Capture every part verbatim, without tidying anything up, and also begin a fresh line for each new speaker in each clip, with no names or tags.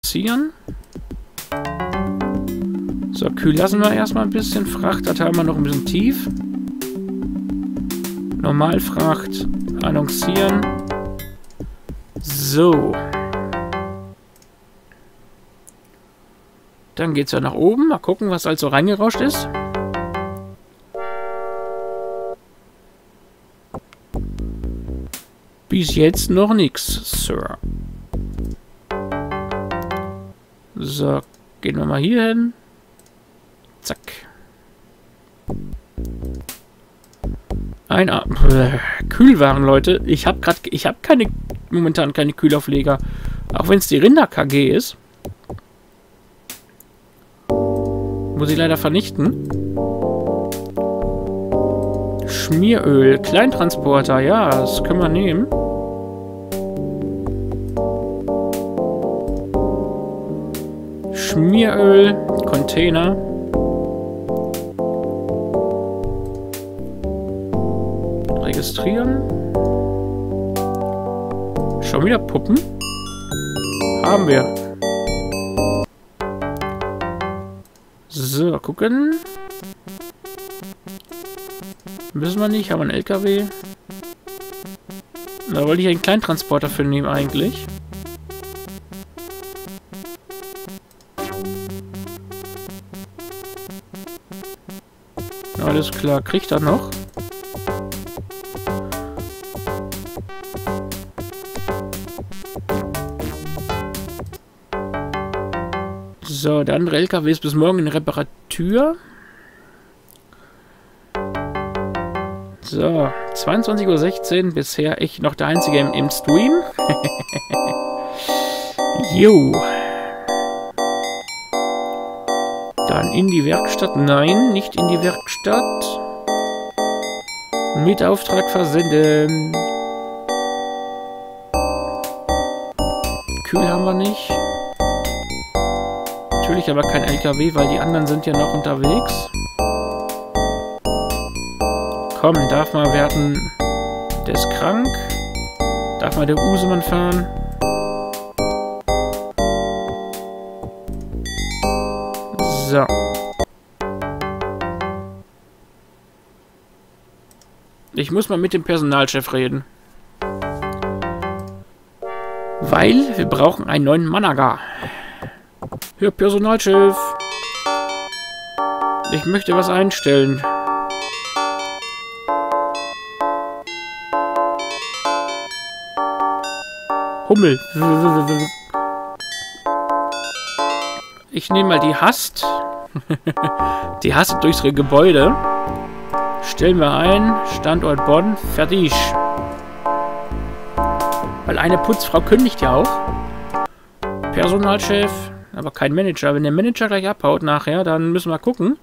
annoncieren. So, kühl lassen wir erstmal ein bisschen. Fracht haben wir noch ein bisschen tief. Normalfracht annoncieren. So. Dann geht's ja nach oben. Mal gucken, was also reingerauscht ist. Bis jetzt noch nichts, Sir. So, gehen wir mal hier hin. Zack. Ein A Kühlwaren, Leute. Ich habe gerade, ich habe keine, momentan keine Kühlaufleger. Auch wenn es die Rinder-K G ist. Muss ich leider vernichten. Schmieröl, Kleintransporter, ja, das können wir nehmen. Schmieröl, Container. Registrieren. Schon wieder Puppen? Haben wir. So, gucken. Müssen wir nicht, haben wir einen L K W. Da wollte ich einen Kleintransporter für nehmen eigentlich. Alles klar, kriegt er noch. So, der andere L K W ist bis morgen in Reparatur. So, zweiundzwanzig Uhr sechzehn, bisher echt noch der einzige im, im Stream. Jo. Dann in die Werkstatt. Nein, nicht in die Werkstatt. Mit Auftrag versenden. Kühl haben wir nicht. Natürlich aber kein L K W, weil die anderen sind ja noch unterwegs. Komm, darf mal, wir hatten... Der ist krank. Darf mal der Usemann fahren. So. Ich muss mal mit dem Personalchef reden. Weil wir brauchen einen neuen Manager. Herr Personalchef. Ich möchte was einstellen. Hummel. Ich nehme mal die Hast. Die Hast durchs Gebäude. Stellen wir ein. Standort Bonn. Fertig. Weil eine Putzfrau kündigt ja auch. Personalchef. Aber kein Manager. Wenn der Manager gleich abhaut nachher, dann müssen wir gucken.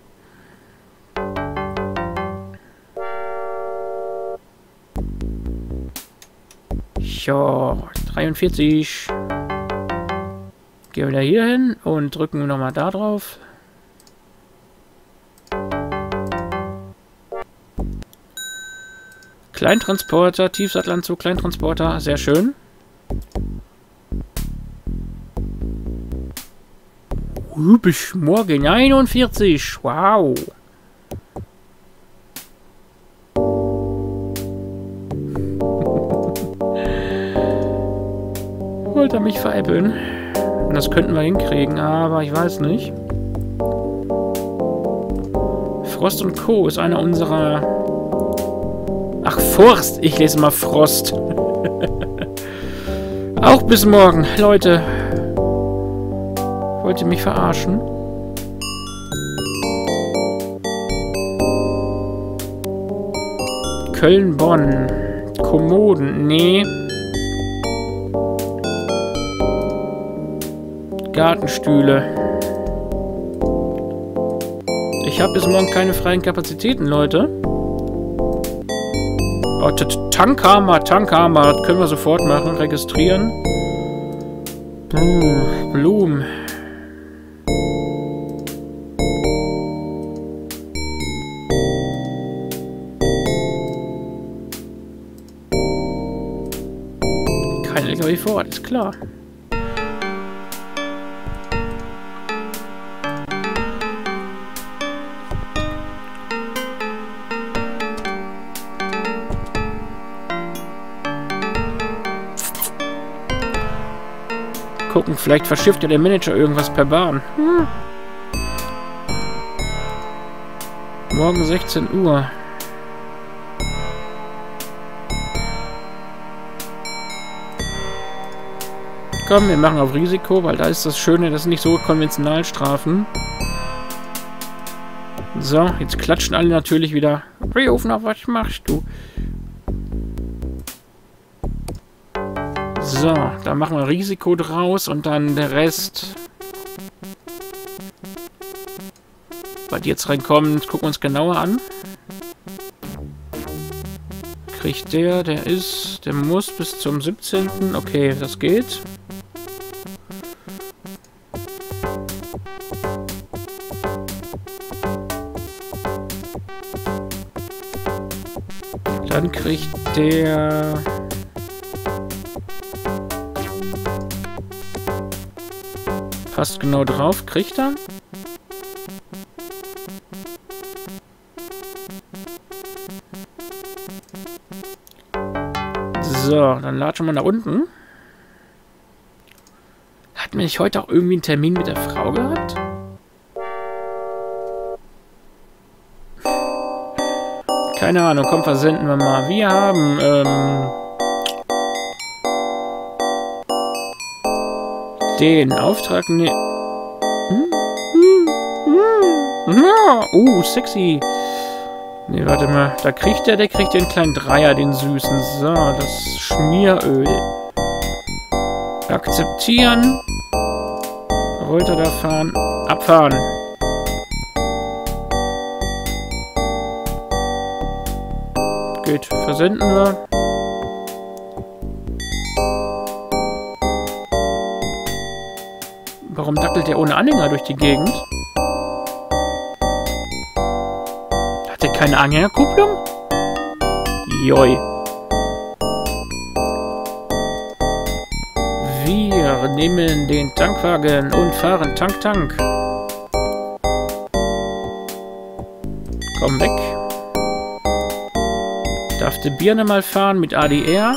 Ja, dreiundvierzig. Gehen wir wieder hier hin und drücken nochmal da drauf. Kleintransporter, Tiefsattelanzug, Kleintransporter, sehr schön. Bis morgen einundvierzig, wow. Wollte er mich veräppeln? Das könnten wir hinkriegen, aber ich weiß nicht. Frost und Co. ist einer unserer... Ach, Forst! Ich lese mal Frost. Auch bis morgen, Leute. Wollt ihr mich verarschen? Köln, Bonn. Kommoden, nee. Gartenstühle. Ich habe bis morgen keine freien Kapazitäten, Leute. Oh, Tankhammer, Tankhammer, das können wir sofort machen. Registrieren. Puh, Blumen. Kein L K W vor Ort, ist klar. Gucken, vielleicht verschifft ja der Manager irgendwas per Bahn. Hm. Morgen sechzehn Uhr. Komm, wir machen auf Risiko, weil da ist das Schöne, das sind nicht so Konventionalstrafen. So, jetzt klatschen alle natürlich wieder. Reofner, was machst du? So, da machen wir Risiko draus und dann der Rest. Was jetzt reinkommt, gucken wir uns genauer an. Kriegt der, der ist, der muss bis zum siebzehnten Okay, das geht. Dann kriegt der... Passt genau drauf. Kriegt er? So, dann latschen wir nach unten. Hatten wir nicht heute auch irgendwie einen Termin mit der Frau gehabt? Keine Ahnung, komm, versenden wir mal. Wir haben, ähm... den Auftrag, ne... Hm? Hm? Hm? Uh, sexy. Ne, warte mal. Da kriegt der, der kriegt den kleinen Dreier, den süßen. So, das Schmieröl. Akzeptieren. Rollte da fahren. Abfahren. Geht. Versenden wir. Warum dackelt der ohne Anhänger durch die Gegend? Hat der keine Anhängerkupplung? Joi. Wir nehmen den Tankwagen und fahren Tank, Tank. Komm weg. Darf die Birne mal fahren mit A D R?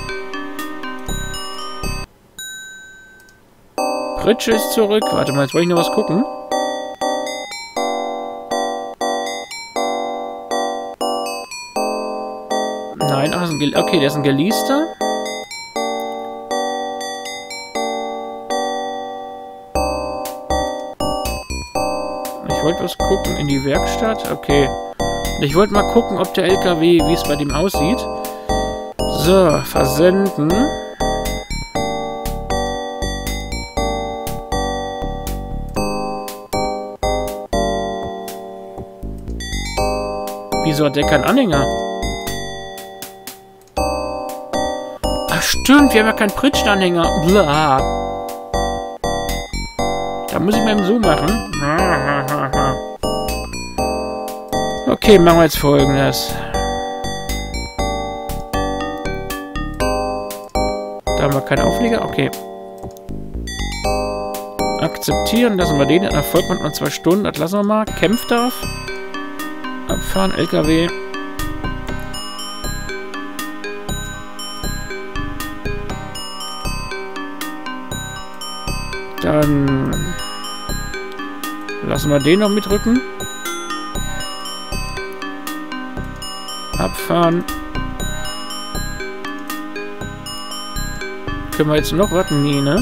Pritsche ist zurück. Warte mal, jetzt wollte ich noch was gucken. Nein, ach, ist ein okay, der ist ein Geleaster. Ich wollte was gucken in die Werkstatt. Okay. Ich wollte mal gucken, ob der L K W, wie es bei dem aussieht. So, versenden. Wieso hat der keinen Anhänger? Ach stimmt, wir haben ja keinen Pritschenanhänger. Blah. Da muss ich mal eben so machen. Okay, machen wir jetzt Folgendes. Da haben wir keinen Auflieger. Okay. Akzeptieren, lassen wir den. Erfolg macht noch zwei Stunden. Das lassen wir mal. Kämpft darf. Abfahren, L K W. Dann lassen wir den noch mitrücken. Abfahren. Können wir jetzt noch warten? Nee, ne?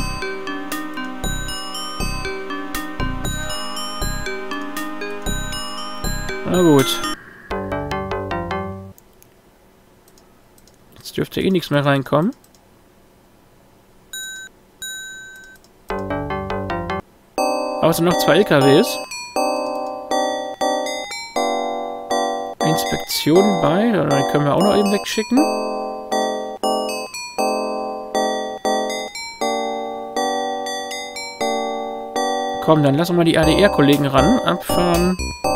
Na gut. Jetzt dürfte eh nichts mehr reinkommen. Außer noch zwei L K Ws. Inspektion bei. Dann können wir auch noch eben wegschicken. Komm, dann lassen wir die A D R-Kollegen ran. Abfahren.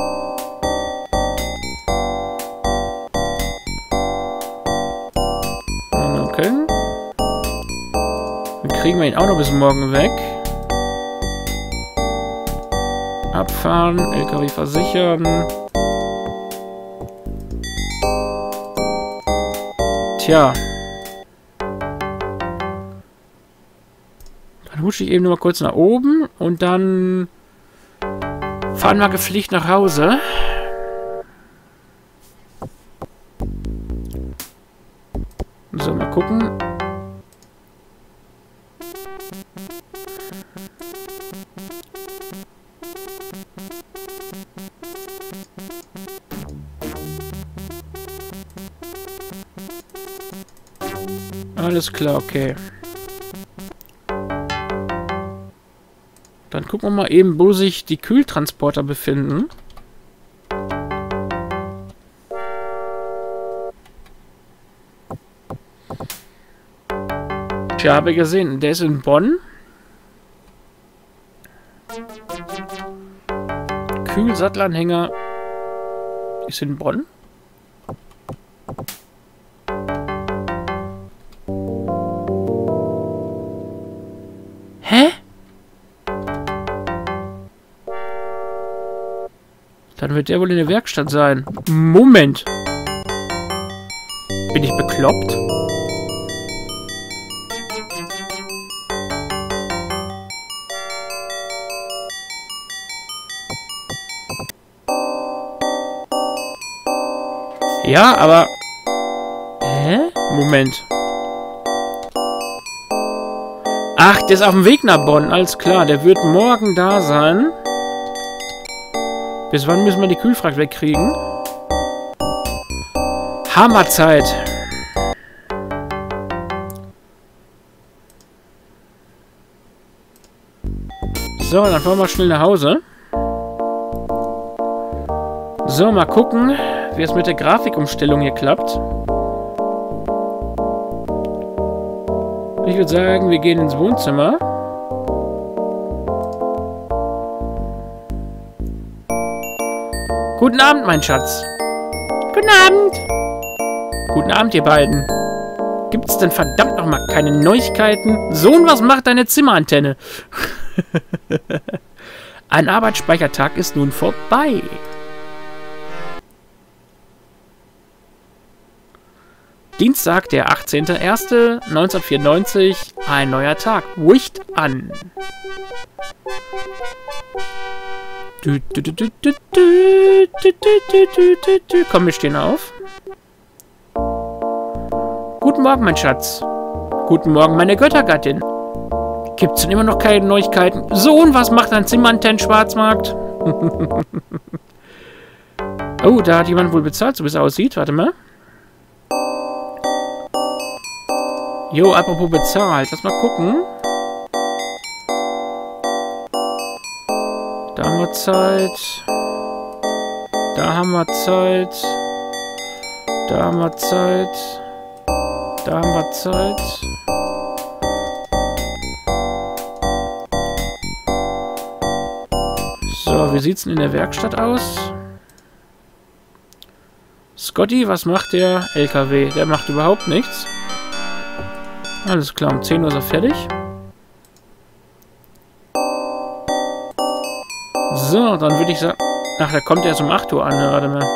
Okay. Dann kriegen wir ihn auch noch bis morgen weg. Abfahren, L K W versichern. Tja. Dann husche ich eben nur mal kurz nach oben und dann fahren wir gepflegt nach Hause. So, mal gucken. Alles klar, okay. Dann gucken wir mal eben, wo sich die Kühltransporter befinden. Ich habe gesehen, der ist in Bonn. Kühlsattelanhänger ist in Bonn. Hä? Dann wird der wohl in der Werkstatt sein. Moment. Bin ich bekloppt? Ja, aber... Hä? Moment. Ach, der ist auf dem Weg nach Bonn. Alles klar, der wird morgen da sein. Bis wann müssen wir die Kühlfracht wegkriegen? Hammerzeit. So, dann fahren wir schnell nach Hause. So, mal gucken, wie es mit der Grafikumstellung hier klappt. Ich würde sagen, wir gehen ins Wohnzimmer. Guten Abend, mein Schatz. Guten Abend. Guten Abend, ihr beiden. Gibt's denn verdammt nochmal keine Neuigkeiten? Sohn, was macht deine Zimmerantenne? Ein Arbeitsspeichertag ist nun vorbei. Dienstag, der achtzehnter erster neunzehnhundertvierundneunzig, ein neuer Tag. Wucht an. Du, du, du, du, du, du, du, du, du, du. Komm, wir stehen auf. Guten Morgen, mein Schatz. Guten Morgen, meine Göttergattin. Gibt's denn immer noch keine Neuigkeiten? Sohn, was macht dein Zimmerantennen-Schwarzmarkt? Oh, da hat jemand wohl bezahlt, so wie es aussieht. Warte mal. Jo, apropos bezahlt. Lass mal gucken. Da haben wir Zeit. Da haben wir Zeit. Da haben wir Zeit. Da haben wir Zeit. So, wie sieht's denn in der Werkstatt aus? Scotty, was macht der L K W? Der macht überhaupt nichts. Alles klar, um zehn Uhr ist er fertig. So, dann würde ich sagen... Ach, da kommt er erst um acht Uhr an, ne? Warte mal.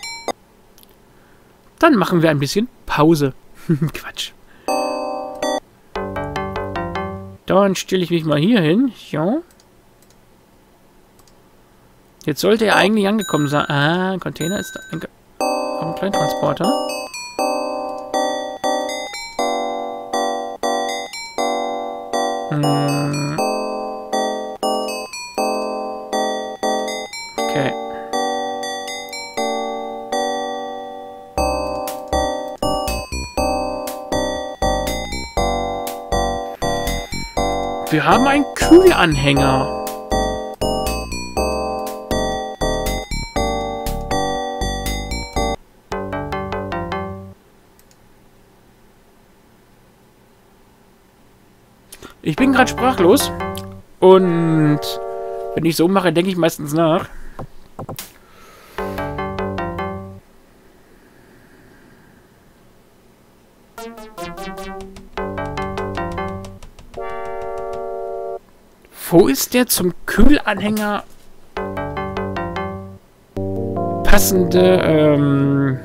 Dann machen wir ein bisschen Pause. Quatsch. Dann stelle ich mich mal hier hin. Ja. Jetzt sollte er eigentlich angekommen sein. Ah, ein Container ist da. Ein, ein Kleintransporter. Hm. Okay. Wir haben einen Kühlanhänger. Ich bin gerade sprachlos und wenn ich so mache, denke ich meistens nach. Wo ist der zum Kühlanhänger passende, ähm...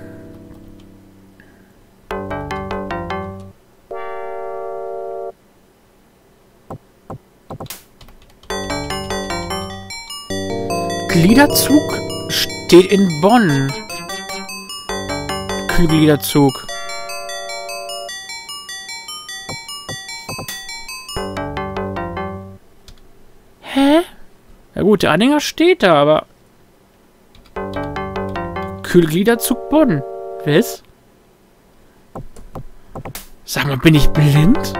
Gliederzug steht in Bonn. Kühlgliederzug. Hä? Na gut, der Anhänger steht da, aber... Kühlgliederzug Bonn. Was? Sag mal, bin ich blind?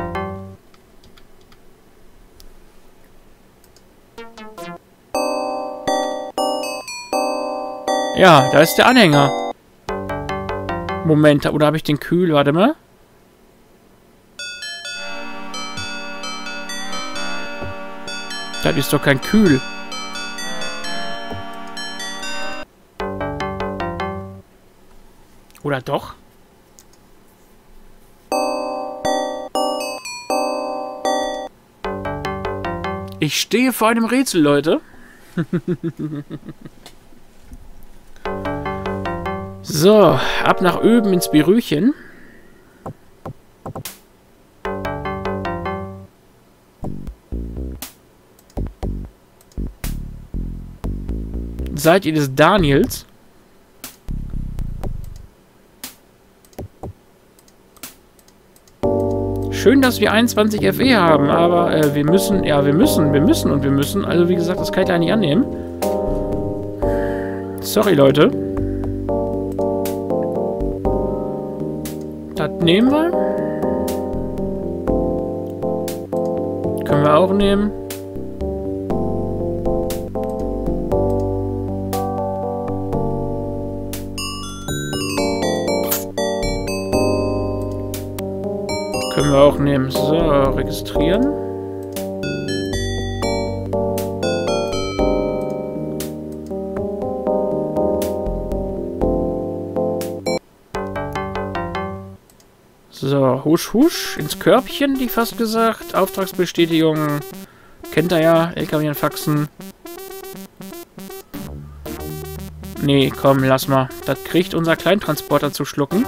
Ja, da ist der Anhänger. Moment, oder habe ich den Kühl? Warte mal. Das ist doch kein Kühl. Oder doch? Ich stehe vor einem Rätsel, Leute. So, ab nach Öben ins Birüchen. Seid ihr des Daniels? Schön, dass wir einundzwanzig F E haben, aber äh, wir müssen, ja, wir müssen, wir müssen und wir müssen. Also wie gesagt, das kann ich ja nicht annehmen. Sorry, Leute. Das nehmen wir. Können wir auch nehmen. Können wir auch nehmen. So, registrieren. So, husch husch, ins Körbchen, die fast gesagt. Auftragsbestätigung. Kennt er ja, L K W anfaxen. Nee, komm, lass mal. Das kriegt unser Kleintransporter zu schlucken.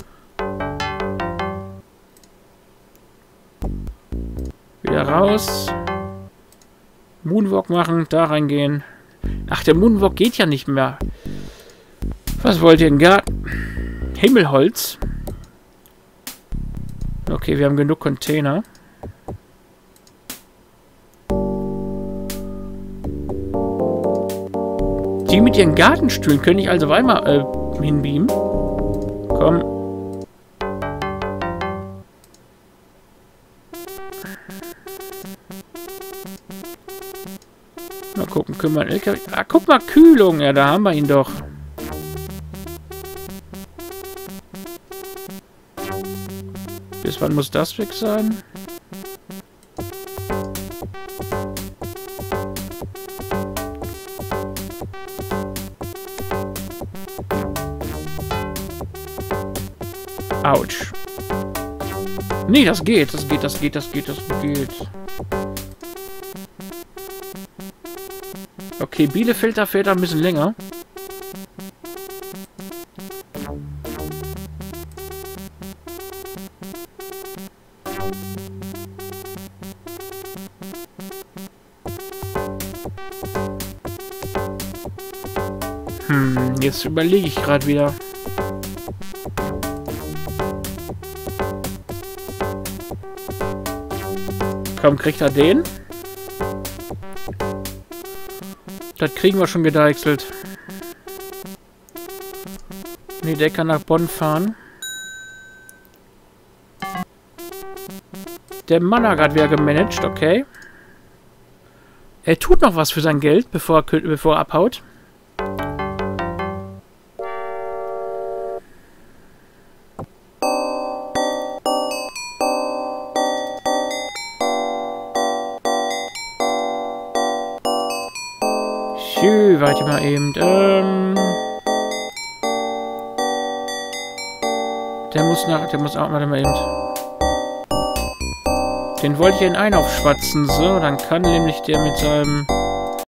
Wieder raus. Moonwalk machen, da reingehen. Ach, der Moonwalk geht ja nicht mehr. Was wollt ihr denn gar... Himmelholz. Okay, wir haben genug Container. Die mit ihren Gartenstühlen können ich also einmal äh, hinbeamen. Komm. Mal gucken, können wir... L K W ah, guck mal, Kühlung. Ja, da haben wir ihn doch. Bis wann muss das weg sein? Autsch. Nee, das geht, das geht, das geht, das geht, das geht. Okay, Bielefeld, da fährt er ein bisschen länger. Hm, jetzt überlege ich gerade wieder. Komm, kriegt er den? Das kriegen wir schon gedeichselt. Nee, der kann nach Bonn fahren. Der Mann hat gerade wieder gemanagt, okay. Er tut noch was für sein Geld, bevor er, bevor er abhaut. Schö, warte mal eben. Ähm, der muss nach... Der muss auch... Warte mal eben. Den wollte ich in einen aufschwatzen. So, dann kann nämlich der mit seinem...